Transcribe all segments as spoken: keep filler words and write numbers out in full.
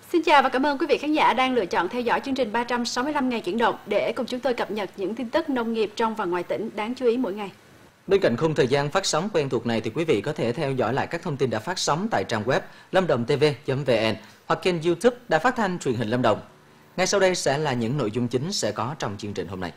Xin chào và cảm ơn quý vị khán giả đang lựa chọn theo dõi chương trình ba trăm sáu mươi lăm ngày chuyển động để cùng chúng tôi cập nhật những tin tức nông nghiệp trong và ngoài tỉnh đáng chú ý mỗi ngày. Bên cạnh khung thời gian phát sóng quen thuộc này thì quý vị có thể theo dõi lại các thông tin đã phát sóng tại trang web lamdongtv chấm vn hoặc kênh YouTube Đài Phát thanh Truyền hình Lâm Đồng. Ngay sau đây sẽ là những nội dung chính sẽ có trong chương trình hôm nay.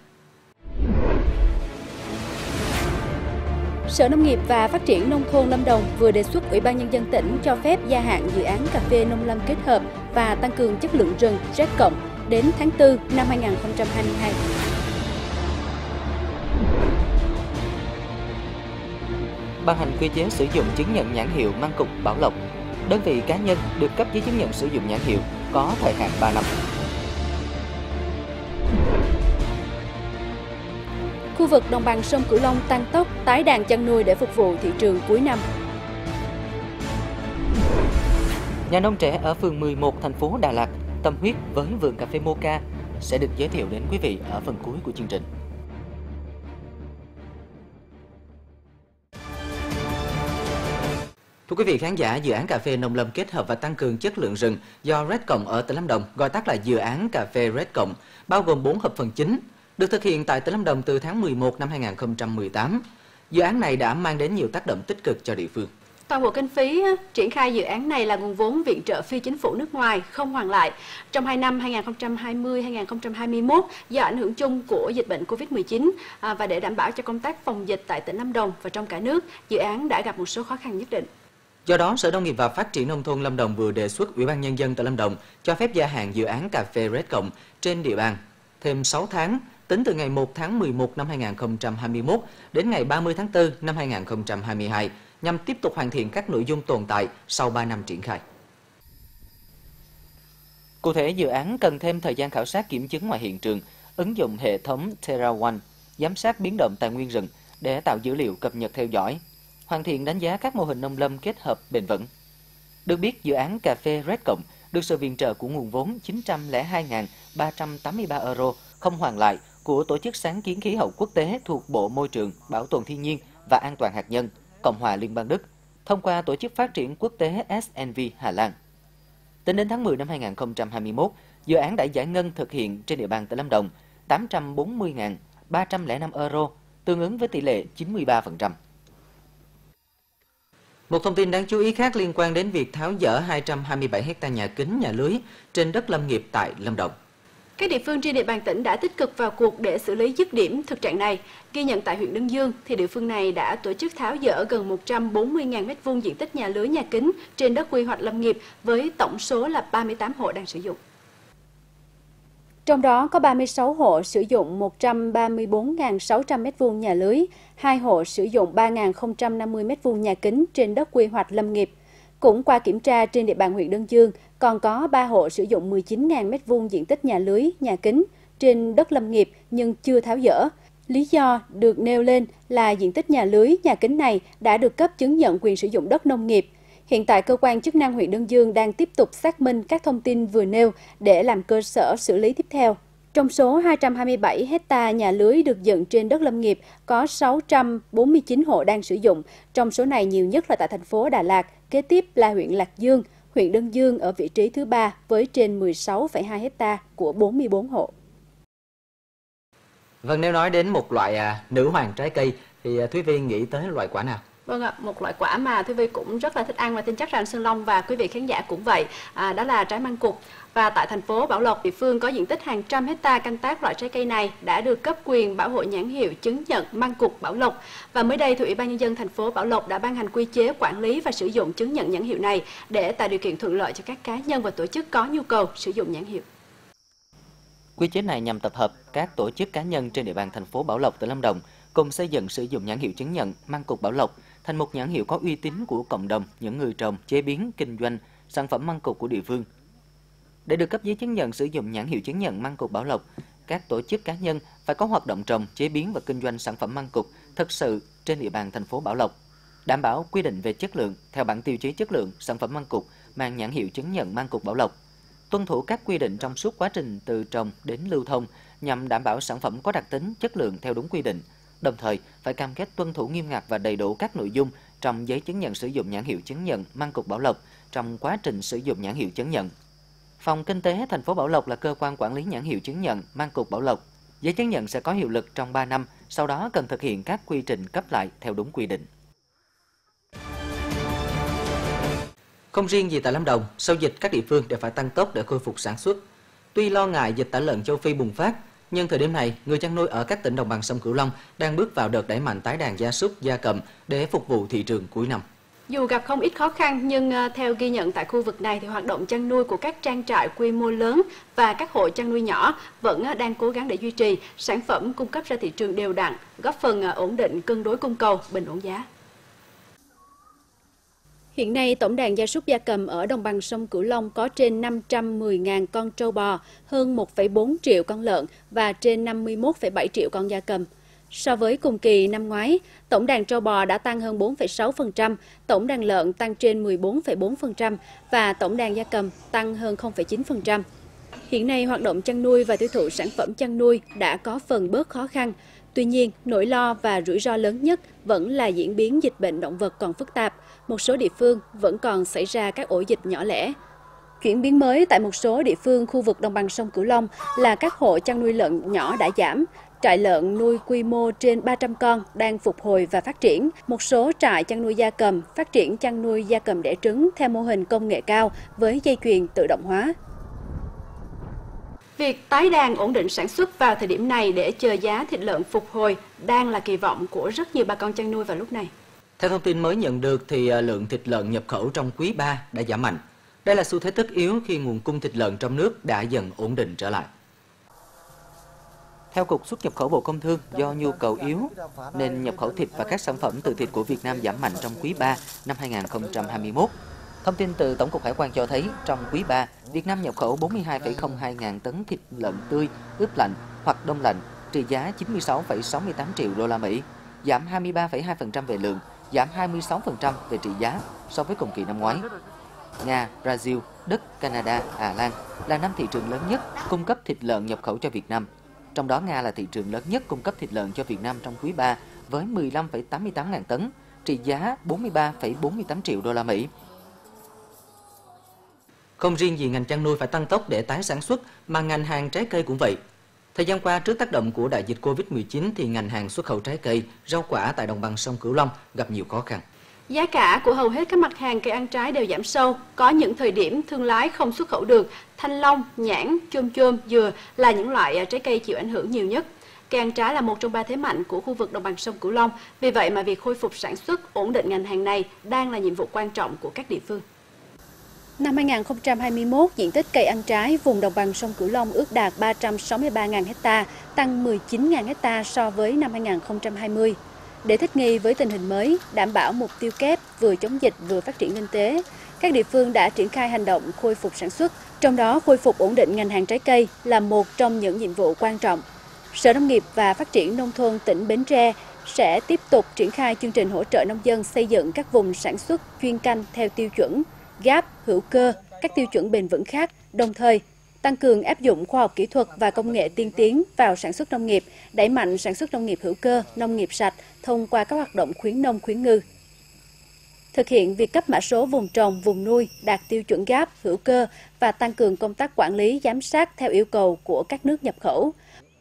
Sở Nông nghiệp và Phát triển Nông thôn Lâm Đồng vừa đề xuất Ủy ban Nhân dân tỉnh cho phép gia hạn dự án cà phê nông lâm kết hợp và tăng cường chất lượng rừng rét cộng đến tháng tư năm hai nghìn không trăm hai mươi hai. Ban hành quy chế sử dụng chứng nhận nhãn hiệu măng cục Bảo Lộc. Đơn vị cá nhân được cấp giấy chứng nhận sử dụng nhãn hiệu có thời hạn ba năm. Khu vực đồng bằng sông Cửu Long tăng tốc tái đàn chăn nuôi để phục vụ thị trường cuối năm. Nhà nông trẻ ở phường mười một thành phố Đà Lạt tâm huyết với vườn cà phê Mocha sẽ được giới thiệu đến quý vị ở phần cuối của chương trình. Thưa quý vị khán giả, dự án cà phê nông lâm kết hợp và tăng cường chất lượng rừng do Red Cộng ở tỉnh Lâm Đồng, gọi tắt là dự án cà phê Red Cộng, bao gồm bốn hợp phần chính, được thực hiện tại tỉnh Lâm Đồng từ tháng mười một năm hai nghìn không trăm mười tám. Dự án này đã mang đến nhiều tác động tích cực cho địa phương. Toàn bộ kinh phí triển khai dự án này là nguồn vốn viện trợ phi chính phủ nước ngoài không hoàn lại. Trong hai năm hai nghìn không trăm hai mươi đến hai nghìn không trăm hai mươi mốt, do ảnh hưởng chung của dịch bệnh Covid mười chín và để đảm bảo cho công tác phòng dịch tại tỉnh Lâm Đồng và trong cả nước, dự án đã gặp một số khó khăn nhất định. Do đó, Sở Nông nghiệp và Phát triển Nông thôn Lâm Đồng vừa đề xuất Ủy ban Nhân dân tỉnh Lâm Đồng cho phép gia hạn dự án cà phê Red Cộng trên địa bàn thêm sáu tháng, tính từ ngày một tháng mười một năm hai nghìn không trăm hai mươi mốt đến ngày ba mươi tháng tư năm hai nghìn không trăm hai mươi hai, nhằm tiếp tục hoàn thiện các nội dung tồn tại sau ba năm triển khai. Cụ thể, dự án cần thêm thời gian khảo sát kiểm chứng ngoài hiện trường, ứng dụng hệ thống Terra One, giám sát biến động tài nguyên rừng để tạo dữ liệu cập nhật theo dõi, hoàn thiện đánh giá các mô hình nông lâm kết hợp bền vững. Được biết, dự án cà phê Red Cộng được sự viện trợ của nguồn vốn chín trăm lẻ hai nghìn ba trăm tám mươi ba euro không hoàn lại của Tổ chức Sáng kiến Khí hậu Quốc tế thuộc Bộ Môi trường, Bảo tồn Thiên nhiên và An toàn hạt nhân, Cộng hòa Liên bang Đức, thông qua Tổ chức Phát triển Quốc tế ét en vê Hà Lan. Tính đến tháng mười năm hai nghìn không trăm hai mươi mốt, dự án đã giải ngân thực hiện trên địa bàn tỉnh Lâm Đồng tám trăm bốn mươi nghìn ba trăm lẻ năm euro, tương ứng với tỷ lệ chín mươi ba phần trăm. Một thông tin đáng chú ý khác liên quan đến việc tháo dỡ hai trăm hai mươi bảy héc ta nhà kính nhà lưới trên đất lâm nghiệp tại Lâm Đồng. Các địa phương trên địa bàn tỉnh đã tích cực vào cuộc để xử lý dứt điểm thực trạng này. Ghi nhận tại huyện Đơn Dương, thì địa phương này đã tổ chức tháo dỡ gần một trăm bốn mươi nghìn mét vuông diện tích nhà lưới nhà kính trên đất quy hoạch lâm nghiệp với tổng số là ba mươi tám hộ đang sử dụng. Trong đó có ba mươi sáu hộ sử dụng một trăm ba mươi bốn nghìn sáu trăm mét vuông nhà lưới, hai hộ sử dụng ba nghìn không trăm năm mươi mét vuông nhà kính trên đất quy hoạch lâm nghiệp. Cũng qua kiểm tra trên địa bàn huyện Đơn Dương, còn có ba hộ sử dụng mười chín nghìn mét vuông diện tích nhà lưới, nhà kính trên đất lâm nghiệp nhưng chưa tháo dỡ. Lý do được nêu lên là diện tích nhà lưới, nhà kính này đã được cấp chứng nhận quyền sử dụng đất nông nghiệp. Hiện tại, cơ quan chức năng huyện Đơn Dương đang tiếp tục xác minh các thông tin vừa nêu để làm cơ sở xử lý tiếp theo. Trong số hai trăm hai mươi bảy héc ta nhà lưới được dựng trên đất lâm nghiệp, có sáu trăm bốn mươi chín hộ đang sử dụng. Trong số này nhiều nhất là tại thành phố Đà Lạt, kế tiếp là huyện Lạc Dương, huyện Đơn Dương ở vị trí thứ ba với trên mười sáu phẩy hai héc ta của bốn mươi bốn hộ. Vâng, nếu nói đến một loại à, nữ hoàng trái cây thì à, Thúy Vi nghĩ tới loại quả nào? Vâng ạ, một loại quả mà Thúy Vi cũng rất là thích ăn và tin chắc rằng Sơn Long và quý vị khán giả cũng vậy, à, đó là trái măng cụt. Và tại thành phố Bảo Lộc, địa phương có diện tích hàng trăm hecta canh tác loại trái cây này đã được cấp quyền bảo hộ nhãn hiệu chứng nhận măng cụt Bảo Lộc. Và mới đây thì Ủy ban Nhân dân thành phố Bảo Lộc đã ban hành quy chế quản lý và sử dụng chứng nhận nhãn hiệu này để tạo điều kiện thuận lợi cho các cá nhân và tổ chức có nhu cầu sử dụng nhãn hiệu. Quy chế này nhằm tập hợp các tổ chức cá nhân trên địa bàn thành phố Bảo Lộc, tỉnh Lâm Đồng cùng xây dựng sử dụng nhãn hiệu chứng nhận măng cụt Bảo Lộc thành một nhãn hiệu có uy tín của cộng đồng, những người trồng, chế biến, kinh doanh sản phẩm măng cụt của địa phương. Để được cấp giấy chứng nhận sử dụng nhãn hiệu chứng nhận măng cụt Bảo Lộc, các tổ chức cá nhân phải có hoạt động trồng, chế biến và kinh doanh sản phẩm măng cụt thực sự trên địa bàn thành phố Bảo Lộc, đảm bảo quy định về chất lượng theo bảng tiêu chí chất lượng sản phẩm măng cụt mang nhãn hiệu chứng nhận măng cụt Bảo Lộc, tuân thủ các quy định trong suốt quá trình từ trồng đến lưu thông nhằm đảm bảo sản phẩm có đặc tính, chất lượng theo đúng quy định, đồng thời phải cam kết tuân thủ nghiêm ngặt và đầy đủ các nội dung trong giấy chứng nhận sử dụng nhãn hiệu chứng nhận măng cụt Bảo Lộc trong quá trình sử dụng nhãn hiệu chứng nhận. Phòng Kinh tế thành phố Bảo Lộc là cơ quan quản lý nhãn hiệu chứng nhận mang cục Bảo Lộc. Giấy chứng nhận sẽ có hiệu lực trong ba năm, sau đó cần thực hiện các quy trình cấp lại theo đúng quy định. Không riêng gì tại Lâm Đồng, sau dịch các địa phương đều phải tăng tốc để khôi phục sản xuất. Tuy lo ngại dịch tả lợn châu Phi bùng phát, nhưng thời điểm này, người chăn nuôi ở các tỉnh đồng bằng sông Cửu Long đang bước vào đợt đẩy mạnh tái đàn gia súc, gia cầm để phục vụ thị trường cuối năm. Dù gặp không ít khó khăn, nhưng theo ghi nhận tại khu vực này thì hoạt động chăn nuôi của các trang trại quy mô lớn và các hộ chăn nuôi nhỏ vẫn đang cố gắng để duy trì sản phẩm cung cấp ra thị trường đều đặn, góp phần ổn định cân đối cung cầu, bình ổn giá. Hiện nay, tổng đàn gia súc gia cầm ở đồng bằng sông Cửu Long có trên năm trăm mười nghìn con trâu bò, hơn một phẩy bốn triệu con lợn và trên năm mươi mốt phẩy bảy triệu con gia cầm. So với cùng kỳ năm ngoái, tổng đàn trâu bò đã tăng hơn bốn phẩy sáu phần trăm, tổng đàn lợn tăng trên mười bốn phẩy bốn phần trăm và tổng đàn gia cầm tăng hơn không phẩy chín phần trăm. Hiện nay, hoạt động chăn nuôi và tiêu thụ sản phẩm chăn nuôi đã có phần bớt khó khăn. Tuy nhiên, nỗi lo và rủi ro lớn nhất vẫn là diễn biến dịch bệnh động vật còn phức tạp. Một số địa phương vẫn còn xảy ra các ổ dịch nhỏ lẻ. Chuyển biến mới tại một số địa phương khu vực đồng bằng sông Cửu Long là các hộ chăn nuôi lợn nhỏ đã giảm. Trại lợn nuôi quy mô trên ba trăm con đang phục hồi và phát triển. Một số trại chăn nuôi gia cầm phát triển chăn nuôi gia cầm đẻ trứng theo mô hình công nghệ cao với dây chuyền tự động hóa. Việc tái đàn ổn định sản xuất vào thời điểm này để chờ giá thịt lợn phục hồi đang là kỳ vọng của rất nhiều bà con chăn nuôi vào lúc này. Theo thông tin mới nhận được thì lượng thịt lợn nhập khẩu trong quý ba đã giảm mạnh. Đây là xu thế tất yếu khi nguồn cung thịt lợn trong nước đã dần ổn định trở lại. Theo Cục Xuất nhập khẩu Bộ Công Thương, do nhu cầu yếu nên nhập khẩu thịt và các sản phẩm từ thịt của Việt Nam giảm mạnh trong quý ba năm hai nghìn không trăm hai mươi mốt. Thông tin từ Tổng cục Hải quan cho thấy, trong quý ba, Việt Nam nhập khẩu bốn mươi hai phẩy không hai ngàn tấn thịt lợn tươi, ướp lạnh hoặc đông lạnh, trị giá chín mươi sáu phẩy sáu mươi tám triệu đô la Mỹ, giảm hai mươi ba phẩy hai phần trăm về lượng, giảm hai mươi sáu phần trăm về trị giá so với cùng kỳ năm ngoái. Nga, Brazil, Đức, Canada, Hà Lan là năm thị trường lớn nhất cung cấp thịt lợn nhập khẩu cho Việt Nam. Trong đó Nga là thị trường lớn nhất cung cấp thịt lợn cho Việt Nam trong quý ba với mười lăm phẩy tám mươi tám ngàn tấn, trị giá bốn mươi ba phẩy bốn mươi tám triệu đô la Mỹ. Không riêng gì ngành chăn nuôi phải tăng tốc để tái sản xuất mà ngành hàng trái cây cũng vậy. Thời gian qua, trước tác động của đại dịch Covid mười chín thì ngành hàng xuất khẩu trái cây, rau quả tại đồng bằng sông Cửu Long gặp nhiều khó khăn. Giá cả của hầu hết các mặt hàng cây ăn trái đều giảm sâu. Có những thời điểm thương lái không xuất khẩu được. Thanh long, nhãn, chôm chôm, dừa là những loại trái cây chịu ảnh hưởng nhiều nhất. Cây ăn trái là một trong ba thế mạnh của khu vực đồng bằng sông Cửu Long. Vì vậy mà việc khôi phục sản xuất, ổn định ngành hàng này đang là nhiệm vụ quan trọng của các địa phương. Năm hai nghìn không trăm hai mươi mốt, diện tích cây ăn trái vùng đồng bằng sông Cửu Long ước đạt ba trăm sáu mươi ba nghìn ha, tăng mười chín nghìn ha so với năm hai nghìn không trăm hai mươi. Để thích nghi với tình hình mới, đảm bảo mục tiêu kép vừa chống dịch vừa phát triển kinh tế, các địa phương đã triển khai hành động khôi phục sản xuất, trong đó khôi phục ổn định ngành hàng trái cây là một trong những nhiệm vụ quan trọng. Sở Nông nghiệp và Phát triển Nông thôn tỉnh Bến Tre sẽ tiếp tục triển khai chương trình hỗ trợ nông dân xây dựng các vùng sản xuất chuyên canh theo tiêu chuẩn giáp, hữu cơ, các tiêu chuẩn bền vững khác, đồng thời tăng cường áp dụng khoa học kỹ thuật và công nghệ tiên tiến vào sản xuất nông nghiệp, đẩy mạnh sản xuất nông nghiệp hữu cơ, nông nghiệp sạch thông qua các hoạt động khuyến nông khuyến ngư. Thực hiện việc cấp mã số vùng trồng, vùng nuôi đạt tiêu chuẩn giáp, hữu cơ và tăng cường công tác quản lý, giám sát theo yêu cầu của các nước nhập khẩu.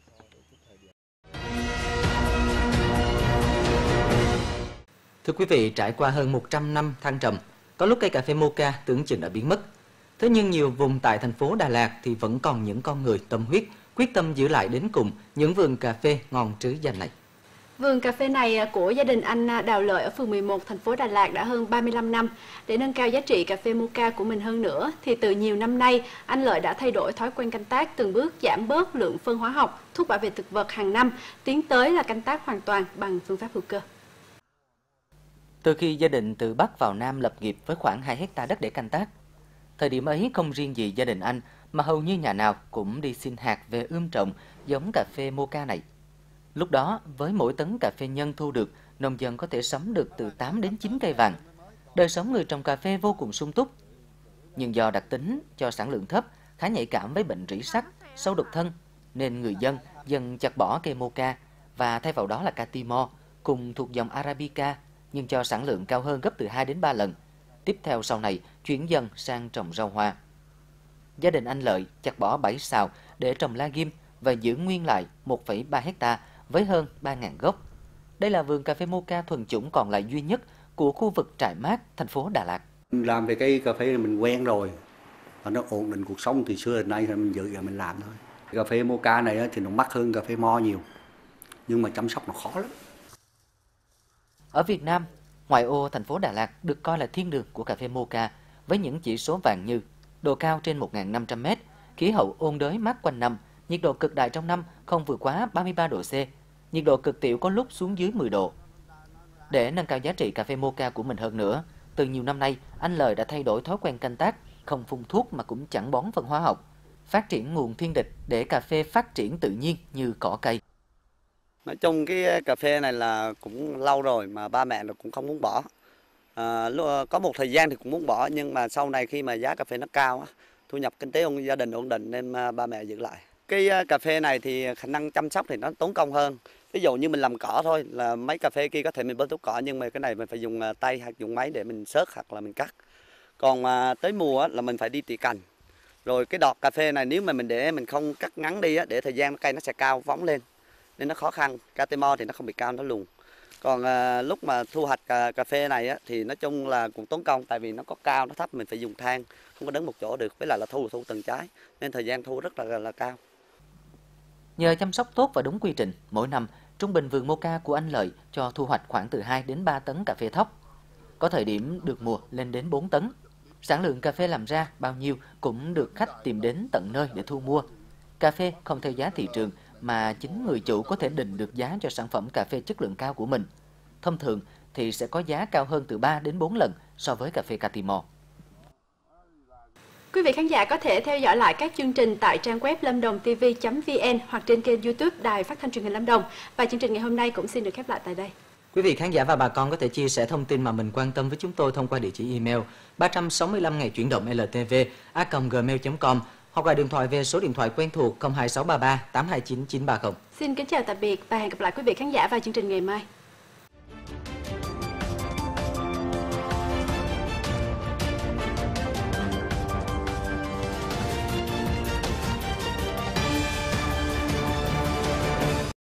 Thưa quý vị, trải qua hơn một trăm năm thăng trầm, có lúc cây cà phê Mocha tưởng chừng đã biến mất. Thế nhưng nhiều vùng tại thành phố Đà Lạt thì vẫn còn những con người tâm huyết, quyết tâm giữ lại đến cùng những vườn cà phê ngon trứ danh này. Vườn cà phê này của gia đình anh Đào Lợi ở phường mười một thành phố Đà Lạt đã hơn ba mươi lăm năm. Để nâng cao giá trị cà phê Mocha của mình hơn nữa thì từ nhiều năm nay, anh Lợi đã thay đổi thói quen canh tác, từng bước giảm bớt lượng phân hóa học, thuốc bảo vệ thực vật hàng năm, tiến tới là canh tác hoàn toàn bằng phương pháp hữu cơ. Từ khi gia đình từ Bắc vào Nam lập nghiệp với khoảng hai héc ta đất để canh tác, thời điểm ấy không riêng gì gia đình anh mà hầu như nhà nào cũng đi xin hạt về ươm trồng giống cà phê Mocha này. Lúc đó, với mỗi tấn cà phê nhân thu được, nông dân có thể sắm được từ tám đến chín cây vàng. Đời sống người trồng cà phê vô cùng sung túc. Nhưng do đặc tính cho sản lượng thấp, khá nhạy cảm với bệnh rỉ sắt, sâu đục thân, nên người dân dần chặt bỏ cây Mocha và thay vào đó là ca Timor, cùng thuộc dòng Arabica, nhưng cho sản lượng cao hơn gấp từ hai đến ba lần. Tiếp theo sau này, chuyển dần sang trồng rau hoa. gia đình anh Lợi chặt bỏ bảy sào để trồng la ghim và giữ nguyên lại một phẩy ba héc-ta với hơn ba nghìn gốc. Đây là vườn cà phê Mocha thuần chủng còn lại duy nhất của khu vực Trại Mát, thành phố Đà Lạt. Làm về cây cà phê này mình quen rồi, và nó ổn định cuộc sống từ xưa đến nay thì mình giữ và mình làm thôi. Cà phê Mocha này thì nó mắc hơn cà phê mo nhiều, nhưng mà chăm sóc nó khó lắm. Ở Việt Nam, ngoại ô thành phố Đà Lạt được coi là thiên đường của cà phê Mocha với những chỉ số vàng như độ cao trên một nghìn năm trăm mét, khí hậu ôn đới mát quanh năm, nhiệt độ cực đại trong năm không vượt quá ba mươi ba độ C, nhiệt độ cực tiểu có lúc xuống dưới mười độ. Để nâng cao giá trị cà phê Mocha của mình hơn nữa, từ nhiều năm nay, anh Lợi đã thay đổi thói quen canh tác, không phun thuốc mà cũng chẳng bón phân hóa học, phát triển nguồn thiên địch để cà phê phát triển tự nhiên như cỏ cây. Nói chung cái cà phê này là cũng lâu rồi mà ba mẹ nó cũng không muốn bỏ. À, có một thời gian thì cũng muốn bỏ, nhưng mà sau này khi mà giá cà phê nó cao, thu nhập kinh tế gia đình ổn định nên ba mẹ giữ lại. Cái cà phê này thì khả năng chăm sóc thì nó tốn công hơn. Ví dụ như mình làm cỏ thôi, là mấy cà phê kia có thể mình bơm thuốc cỏ, nhưng mà cái này mình phải dùng tay hoặc dùng máy để mình xớt hoặc là mình cắt. Còn mà tới mùa là mình phải đi tỉa cành. Rồi cái đọt cà phê này nếu mà mình để mình không cắt ngắn đi, để thời gian cây nó sẽ cao phóng lên, nên nó khó khăn. Cà tê mo thì nó không bị cao, nó lùn. Còn à, lúc mà thu hoạch cà, cà phê này á, thì nói chung là cũng tốn công, tại vì nó có cao nó thấp, mình phải dùng thang, không có đứng một chỗ được, với lại là thu là thu từng trái, nên thời gian thu rất là là cao. Nhờ chăm sóc tốt và đúng quy trình, mỗi năm trung bình vườn Mocha của anh Lợi cho thu hoạch khoảng từ hai đến ba tấn cà phê thóc. Có thời điểm được mùa lên đến bốn tấn. Sản lượng cà phê làm ra bao nhiêu cũng được khách tìm đến tận nơi để thu mua. Cà phê không theo giá thị trường mà chính người chủ có thể định được giá cho sản phẩm cà phê chất lượng cao của mình. Thông thường thì sẽ có giá cao hơn từ ba đến bốn lần so với cà phê Cà Timor. Quý vị khán giả có thể theo dõi lại các chương trình tại trang web lam dong t v chấm v n hoặc trên kênh YouTube Đài Phát thanh Truyền hình Lâm Đồng. Và chương trình ngày hôm nay cũng xin được khép lại tại đây. Quý vị khán giả và bà con có thể chia sẻ thông tin mà mình quan tâm với chúng tôi thông qua địa chỉ email ba trăm sáu mươi lăm ngày chuyển động l t v a còng gmail chấm com hoặc gọi điện thoại về số điện thoại quen thuộc không hai sáu ba ba tám hai chín chín ba không. Xin kính chào tạm biệt và hẹn gặp lại quý vị khán giả vào chương trình ngày mai.